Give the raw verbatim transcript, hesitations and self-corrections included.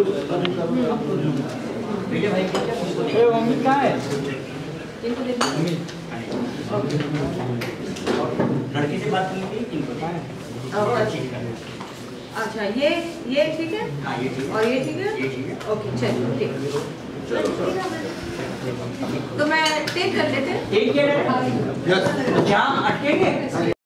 भाई अमित कहाँ है? लड़की से बात की थी इनको। अच्छा ये ये ठीक है। हाँ ये ठीक है। और ये ठीक है। ये ठीक है। ओके चलो ठीक। तो मैं टेक कर लेते हैं। एक जगह जहाँ अटकेंगे